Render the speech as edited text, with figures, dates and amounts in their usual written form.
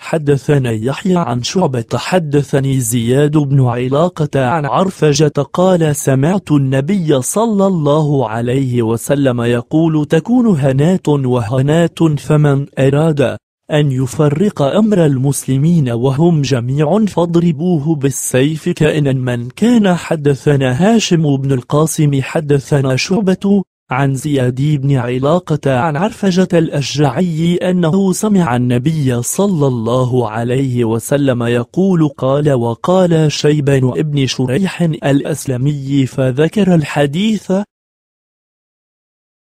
حدثنا يحيى عن شعبة حدثني زياد بن علاقة عن عرفجة قال سمعت النبي صلى الله عليه وسلم يقول تكون هنات وهنات فمن أراد أن يفرق أمر المسلمين وهم جميع فاضربوه بالسيف كائنا من كان. حدثنا هاشم بن القاسم حدثنا شعبة عن زياد بن علاقة عن عرفجة الأشجعي أنه سمع النبي صلى الله عليه وسلم يقول قال وقال شيبان ابن شريح الأسلمي فذكر الحديث